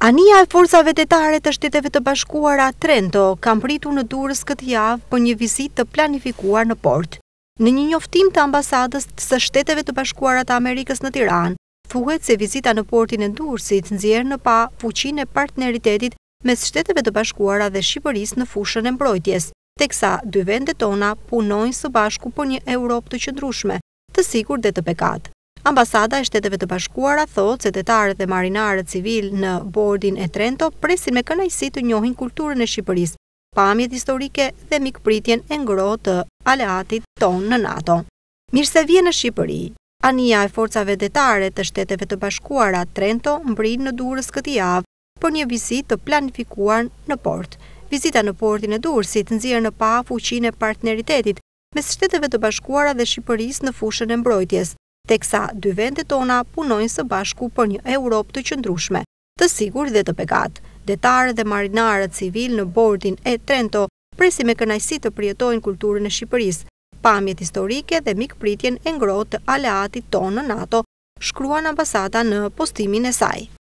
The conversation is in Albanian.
Anija e forcave detare të Shteteve të Bashkuara Trento kam pritur në Durrës këtë javë për një vizitë të planifikuar në port. Në një njoftim të ambasadës së Shteteve të Bashkuara të Amerikës në Tiranë, thuhet se vizita në portin e Durrësit nxjerr në pa fuqinë e partneritetit mes Shteteve të Bashkuara dhe Shqipërisë në fushën e mbrojtjes, teksa dy vendet tona punojnë së bashku për një Europë të qëndrueshme, të sigurt dhe të bekat. Ambasada e Shteteve të Bashkuara thotë se detarët dhe marinarët civil në bordin e Trento presin me kënaqësi të njohin kulturën e Shqipërisë, pamjet historike dhe mikpritjen e ngrohtë të aleatit tonë në NATO. Mirësevije në Shqipëri. Anija e forcave detare të Shteteve të Bashkuara Trento mbrin në Durrës këtë javë për një vizitë të planifikuar në port. Vizita në portin e Durrësit nxjerr në pa fuqinë e partneritetit mes Shteteve të Bashkuara dhe Shqipërisë në fushën e mbrojtjes, teksa dy vendet tona punojnë së bashku për një Europë të qëndrueshme, të sigurt dhe të bekat. Detarët dhe marinarët civil në bordin e Trento presin me kënaqësi të përjetojnë kulturën e Shqipërisë, pamjet historike dhe mikpritjen e ngrohtë të aleatit tonë në NATO, shkruan ambasada në postimin e saj.